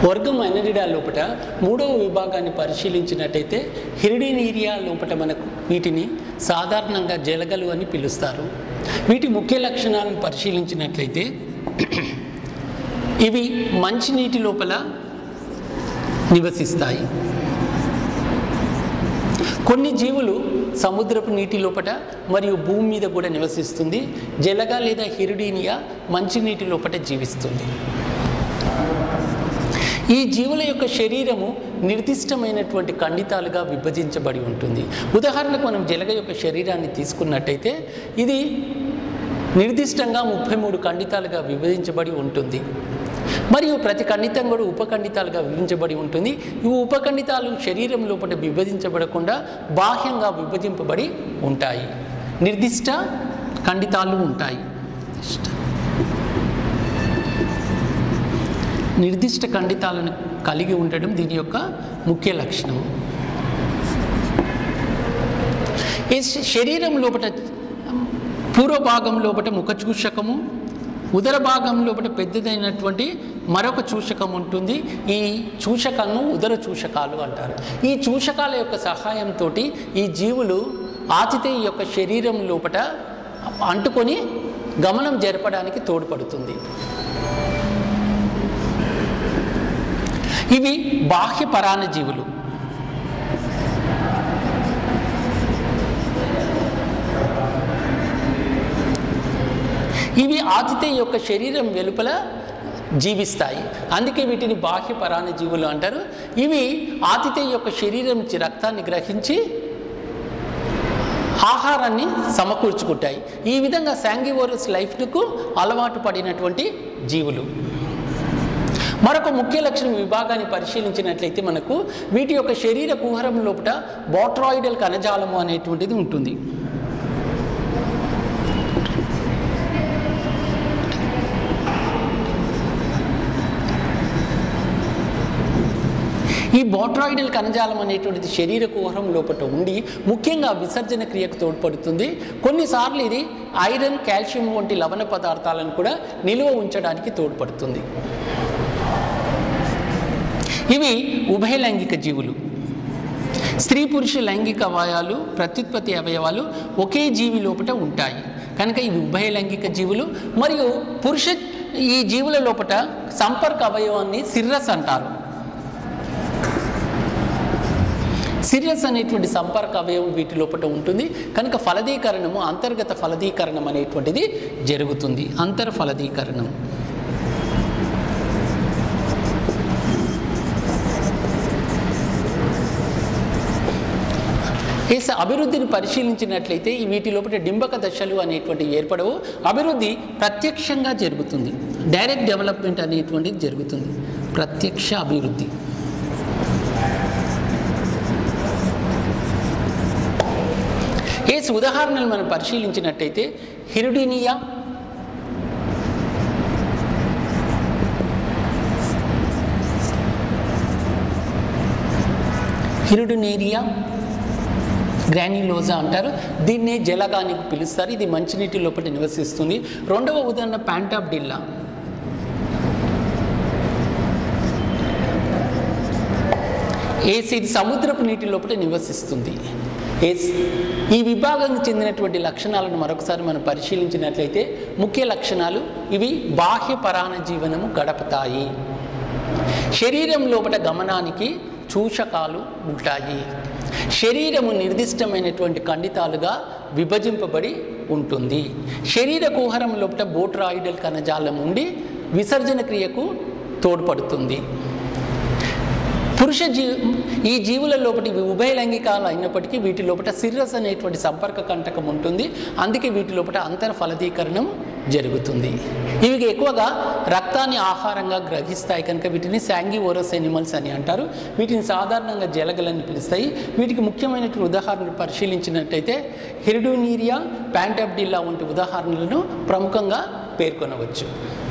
వర్గం అనరిడా లోపల మూడవ విభాగాన్ని పరిశీలించినట్టయితే హిరిడినీరియా లోపల మనకు వీటిని సాధారణంగా జలగలు అని పిలుస్తారు. వీటి ముఖ్య లక్షణాలను పరిశీలించినట్లయితే ఇవి మంచినీటి లోపల నివసిస్తాయి. కొన్ని జీవులు సముద్రపు నీటి లోపల మరియు భూమి మీద కూడా నివసిస్తుంది. జలగ లేదా హిరిడినియా మంచినీటి లోపల జీవిస్తుంది. ఈ జీవుల యొక్క శరీరము నిర్దిష్టమైనటువంటి ఖండితాలుగా విభజించబడి ఉంటుంది. ఉదాహరణకు మనం జలగ యొక్క శరీరాన్ని తీసుకున్నట్టయితే ఇది నిర్దిష్టంగా 33 ఖండితాలుగా విభజించబడి ఉంటుంది. మరియు ప్రతి ఖండితం కూడా ఉపఖండితాలుగా విభజించబడి ఉంటుంది. ఈ ఉపఖండితాలు శరీరం లోపల విభజించబడకుండా బాహ్యంగా విభజింపబడి ఉంటాయి. నిర్దిష్ట ఖండితాలు ఉంటాయి. నిర్దిష్ట ఖండితాలను కలిగి ఉండడం దీని యొక్క ముఖ్య లక్షణము. ఈ శరీరం లోపల పూర్వ భాగం లోపల ముఖ చూషకము, ఉదర భాగం లోపల పెద్దదైనటువంటి మరొక చూషకం ఉంటుంది. ఈ చూషకాలను ఉదర చూషకాలు అంటారు. ఈ చూషకాల యొక్క సహాయంతో ఈ జీవులు ఆతిథేయ యొక్క శరీరం లోపల అంటుకొని గమనం జరపడానికి తోడ్పడుతుంది. ఇవి బాహ్య పరాణ జీవులు. ఇవి ఆతిథేయ యొక్క శరీరం వెలుపల జీవిస్తాయి. అందుకే వీటిని బాహ్య పరాణ జీవులు అంటారు. ఇవి ఆతిథేయ యొక్క శరీరం నుంచి రక్తాన్ని గ్రహించి ఆహారాన్ని సమకూర్చుకుంటాయి. ఈ విధంగా శాంగివోరస్ లైఫ్కు అలవాటు పడినటువంటి జీవులు. మరొక ముఖ్య లక్షణం విభాగాన్ని పరిశీలించినట్లయితే మనకు వీటి యొక్క శరీర కుహరం లోపల బోట్రాయిడల్ కణజాలము అనేటువంటిది ఉంటుంది. ఈ బోట్రాయిడల్ కణజాలం అనేటువంటిది శరీర కుహరం లోపల ఉండి ముఖ్యంగా విసర్జన క్రియకు తోడ్పడుతుంది. కొన్నిసార్లు ఇది ఐరన్, కాల్షియం వంటి లవణ పదార్థాలను కూడా నిల్వ ఉంచడానికి తోడ్పడుతుంది. ఇవి ఉభయలైంగిక జీవులు. స్త్రీ పురుష లైంగిక అవయవాలు, ప్రత్యుత్పత్తి అవయవాలు ఒకే జీవి లోపల ఉంటాయి కనుక ఇవి ఉభయలైంగిక జీవులు. మరియు ఈ జీవుల లోపల సంపర్క అవయవాన్ని సిర్రస్ అంటారు. సిర్రస్ అనేటువంటి సంపర్క అవయవం వీటి లోపల ఉంటుంది కనుక ఫలదీకరణము, అంతర్గత ఫలదీకరణం అనేటువంటిది జరుగుతుంది. అంతర్ఫలదీకరణం. అభివృద్ధిని పరిశీలించినట్లయితే వీటి లోపల డింబక దశలు అనేటువంటివి ఏర్పడవు. అభివృద్ధి ప్రత్యక్షంగా జరుగుతుంది. డైరెక్ట్ డెవలప్మెంట్ అనేటువంటిది జరుగుతుంది. ప్రత్యక్ష అభివృద్ధి. ఉదాహరణలు మనం పరిశీలించినట్టయితే హిరిడినియా, హిరిడినేరియా, గ్రాన్యులోజా అంటారు. దీన్నే జలగాని పిలుస్తారు. ఇది మంచినీటి లోపల నివసిస్తుంది. రెండవ ఉదాహరణ ప్యాంటాబ్డిల్లా. ఇది సముద్రపు నీటి లోపల నివసిస్తుంది. ఈ విభాగానికి చెందినటువంటి లక్షణాలను మరొకసారి మనం పరిశీలించినట్లయితే ముఖ్య లక్షణాలు ఇవి బాహ్య పరాణ జీవనము గడపతాయి. శరీరం లోపల గమనానికి చూషకాలు ఉంటాయి. శరీరము నిర్దిష్టమైనటువంటి ఖండితాలుగా విభజింపబడి ఉంటుంది. శరీర కుహరం లోపల బోట్రాయిడల్ కణజాలం ఉండి విసర్జన క్రియకు తోడ్పడుతుంది. ఈ జీవుల లోపల ఇవి ఉభయలైంగికాలు అయినప్పటికీ వీటి లోపల సిర్రస్ అనేటువంటి సంపర్క కంటకం ఉంటుంది. అందుకే వీటి లోపల అంతర్ఫలదీకరణం జరుగుతుంది. ఇవి ఎక్కువగా రక్తాన్ని ఆహారంగా గ్రహిస్తాయి కనుక వీటిని శాంగివోరస్ ఎనిమల్స్ అని అంటారు. వీటిని సాధారణంగా జలగలని పిలుస్తాయి. వీటికి ముఖ్యమైనటువంటి ఉదాహరణలు పరిశీలించినట్టయితే హిరిడినేరియా, ప్యాంటాబ్డిల్లా వంటి ఉదాహరణలను ప్రముఖంగా పేర్కొనవచ్చు.